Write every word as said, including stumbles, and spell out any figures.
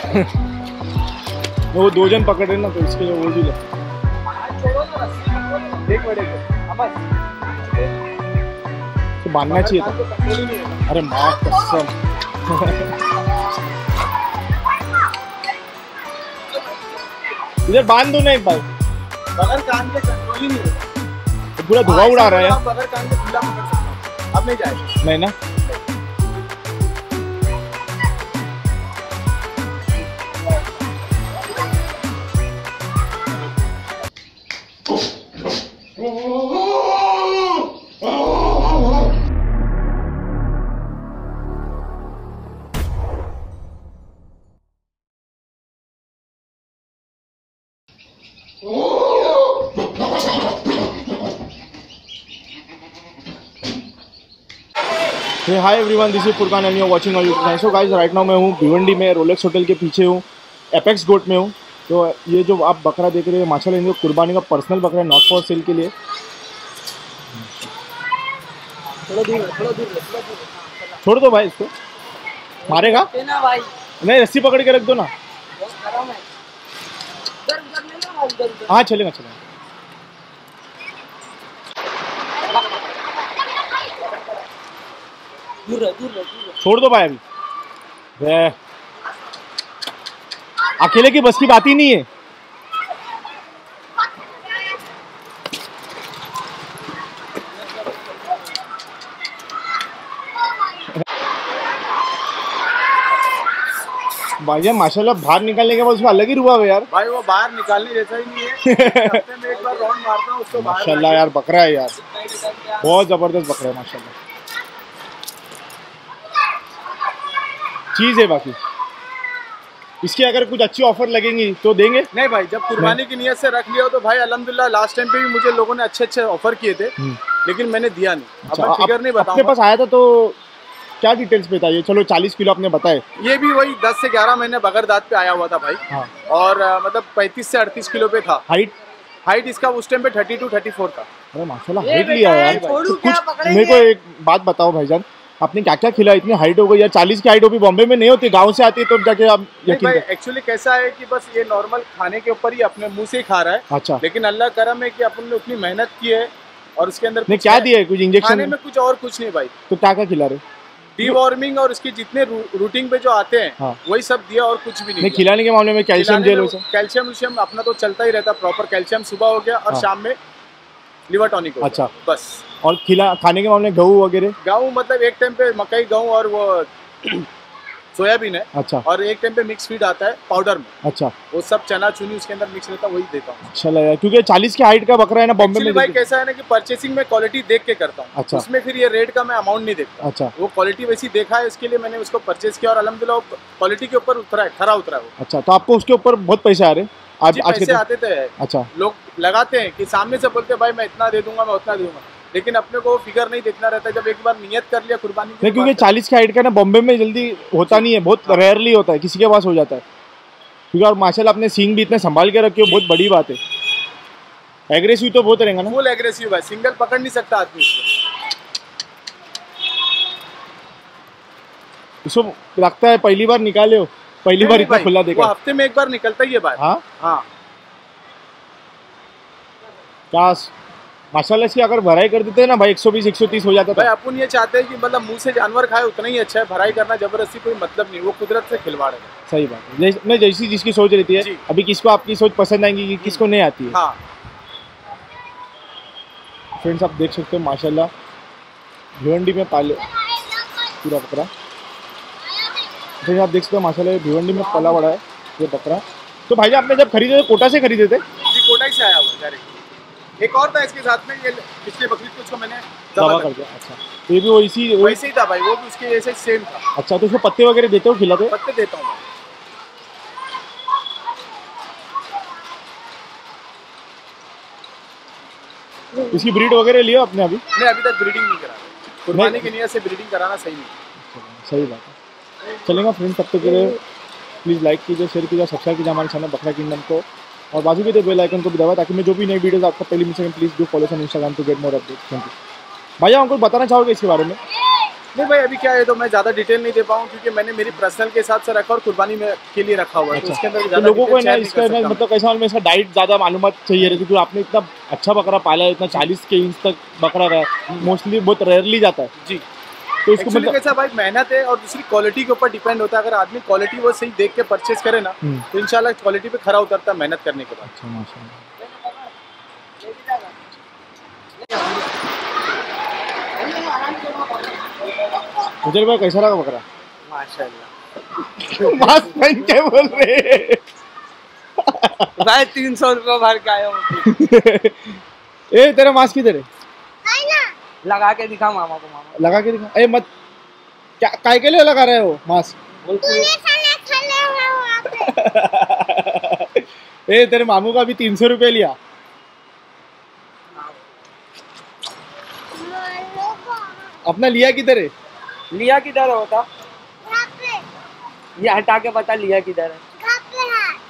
वो दो जन पकड़ रहे ना तो इसके लिए वो भी ले। तो बांधना चाहिए था। अरे माँ कसम। इधर बांध दो ना एक बार। बगैर कान के कंट्रोल ही नहीं होता। तो पूरा धुआं उड़ा रहा है। बगैर कान के खुला पकड़ सकते हो। अब नहीं जाएगा। नहीं ना। Hi everyone, this is Furqan and you are watching on YouTube channel. So guys, right now मैं हूँ भिवंडी में, रोलेक्स होटल के पीछे हूँ, एपेक्स गोट में हूँ। तो ये जो आप बकरा देख रहे हैं माशाल्लाह, इनको कुर्बानी का पर्सनल बकरा है, नॉट फॉर सेल के लिए। थोड़ा दूर थोड़ा दूर छोड़ दो भाई, इसको मारेगा ना भाई। नहीं, रस्सी पकड़ के रख दो ना। हाँ चलेगा चलेगा। दूर रह, दूर रह, दूर रह। छोड़ दो भाई अभी। अकेले की बस की बात ही नहीं है। भाईजान माशाल्लाह बाहर निकालने के बाद उसका अलग ही रुआ है यार। भाई वो बाहर निकालने जैसा ही नहीं है। हफ्ते में एक बार राउंड मारता हूं उसको बाहर। माशाल्लाह यार बकरा है यार, बहुत जबरदस्त बकरा है माशाल्लाह। चीज है बाकी इसकी, अगर कुछ अच्छी ऑफर लगेंगी तो देंगे। नहीं भाई, जब कुर्बानी की नियत से रख लिया हो तो भाई अल्हम्दुलिल्लाह। लास्ट टाइम पे भी मुझे लोगों ने अच्छे अच्छे ऑफर किए थे, लेकिन मैंने दिया नहीं। अच्छा, अब मैं फिगर नहीं बताऊंगा। अपने पास आया था तो क्या डिटेल्स बताइए। चलो चालीस किलो आपने बताए। ये भी वही दस से ग्यारह महीने बगैर दांत पे आया हुआ था भाई। हाँ। और आ, मतलब पैंतीस से अड़तीस किलो पे था। हाइट हाइट इसका उस टाइम पे थर्टी टू थर्टी फोर था। अरे माशाल्लाह हाइट लिया यार। तो कुछ मेरे को एक बात बताओ भाईजान, आपने क्या क्या खिलाया, इतनी हाइट हो गई यार। चालीस की हाइट हो भी बॉम्बे में नहीं होती, गांव से आती है तो जाके आप यकीन भाई। एक्चुअली कैसा है कि बस ये नॉर्मल खाने के ऊपर ही अपने मुंह से ही खा रहा है। अच्छा। लेकिन अल्लाह करम है कि अपन ने उतनी मेहनत की है और उसके अंदर नहीं क्या दिया है, कुछ इंजेक्शन खाने में कुछ और कुछ नहीं भाई। तो क्या क्या खिला रहे? डीवॉर्मिंग और उसके जितने रू, रूटीन पे जो आते हैं हाँ। वही सब दिया और कुछ भी नहीं, नहीं खिलाने के मामले में कैल्शियम जेल, कैल्शियम उल्शियम अपना तो चलता ही रहता। प्रॉपर कैल्शियम सुबह हो गया और हाँ। शाम में लिवर टॉनिक हो। अच्छा बस। और खिला खाने के मामले में गेहूं वगैरह? गेहूं मतलब एक टाइम पे मकई गेहूं और वो सोयाबीन है। अच्छा। और एक टाइम पे मिक्स फीड आता है पाउडर में। अच्छा। वो सब चना चुनी उसके अंदर मिक्स रहता है, वही देता हूँ। अच्छा लगा, क्योंकि चालीस की हाइट का बकरा है ना बॉम्बे में। भाई कैसा है ना कि परचेसिंग में क्वालिटी देख के करता हूँ। अच्छा। उसमें फिर ये रेट का मैं अमाउंट नहीं देखता। अच्छा। वो क्वालिटी वैसी देखा है, इसके लिए मैंने उसको परचेज किया और अल्हम्दुलिल्लाह क्वालिटी के ऊपर उतरा है, खरा उतरा है वो। अच्छा, तो आपको उसके ऊपर बहुत पैसे आ रहे हैं आज? आज पैसे आते थे। अच्छा। लोग लगाते हैं कि सामने से बोलते हैं भाई मैं इतना दे दूंगा, मैं उतना दे दूंगा, लेकिन अपने को फिगर नहीं देखना रहता है। जब एक बार नियत कर लिया कुर्बानी की, क्योंकि चालीस की हाइट का ना बॉम्बे में जल्दी होता नहीं है, बहुत रेयरली होता है, किसी के पास हो जाता है। क्योंकि और माशाल्लाह अपने सींग भी इतने संभाल के रखे हो, बहुत बड़ी बात है। एग्रेसिव तो बहुत रहेगा ना? फुल एग्रेसिव है, सिंगल पकड़ नहीं सकता आदमी इसको। लगता है पहली बार निकाले हो, पहली बार इतना खुला देखा? हफ्ते में एक बार निकलता ही है बाहर। हाँ हाँ। क्या माशाल्लाह, इसकी अगर भराई कर देते हैं ना भाई एक सौ बीस एक सौ तीस हो जाता है। भाई अपन ये चाहते हैं कि मतलब मुंह से जानवर खाए उतना ही अच्छा है। भराई करना जबरदस्ती कोई मतलब नहीं, वो कुदरत से खिलवाड़ है। सही बात है। मैं जैसी जिसकी सोच रहती है, अभी किसको आपकी सोच पसंद आएगी, किसको नहीं आती है। हाँ। फ्रेंड्स आप देख सकते हो माशाल्लाह भिवंडी में पाले पूरा बकरा। फ्रेंड्स आप देख सकते हो माशाल्लाह भिवंडी में पला बड़ा है ये बकरा। तो भाई आपने जब खरीदे थे कोटा से खरीदे थे? जी कोटा ही से आया हुआ है। एक और था इसके साथ में, ये पिछले बकरीद को उसको मैंने दबा कर दिया। अच्छा, तो ये भी वो इसी वैसे ही था भाई, वो भी उसके जैसे सेम था। अच्छा, तो उसको पत्ते वगैरह देते हो, खिलाते हो? पत्ते देता हूँ। इसकी ब्रीड वगैरह लिया आपने अभी? नहीं, अभी तक ब्रीडिंग नहीं करा। कुर्बानी की नियत से ब्रीडिंग कराना सही नहीं। सही बात है। चलेगा फ्रेंड्स, तब तक के लिए प्लीज़ लाइक कीजिए, शेयर कीजिए, सब्सक्राइब कीजिए हमारे चैनल बकरा किंगडम को, और बाजू के बेल आइकन को भी दबाएं ताकि मैं जो भी नई वीडियोस आपको पहले मिल सकें। Please do follow on Instagram to get more update. Thank you. भैया हमको बताना चाहोगे इसके बारे में? नहीं भाई अभी क्या है तो मैं ज्यादा डिटेल नहीं दे पाऊँ क्योंकि मैंने मेरी पर्सनल के हिसाब से रखा और कुर्बानी में के लिए रखा हुआ है। अच्छा। तो उसके अंदर तो ज्यादा लोगों को detail ना share नहीं इसका कर ना सकता मतलब कैसा मालूम है, इसका डाइट ज्यादा मालूमात चाहिए रहती, क्योंकि आपने इतना अच्छा बकरा पाला है, इतना चालीस के इंच तक बकरा रहा है, मोस्टली बहुत रेयरली जाता है जी। तो इसको एक्चुअली मतलब कैसा भाई मेहनत है और दूसरी क्वालिटी के ऊपर डिपेंड होता है। अगर आदमी क्वालिटी वो सही देख के परचेज करे ना हम्म। तो इंशाल्लाह क्वालिटी पे खरा उतरता है मेहनत करने के बाद। अच्छा माशाल्लाह। उजल भाई कैसा लगा बकरा? माशाल्लाह। मास्क पहन के बोल रहे भाई तीन सौ रुपये भर के आया हूँ। ए तेरा मास्क किधर है? लगा के दिखा मामा को। मामा लगा के दिखा। ए मत क्या काय के लिए लगा रहे हो मास्क? ए तेरे मामू का भी तीन सौ रुपये लिया। अपना लिया किधर है? लिया किधर होता ये हटा के बता लिया किधर है।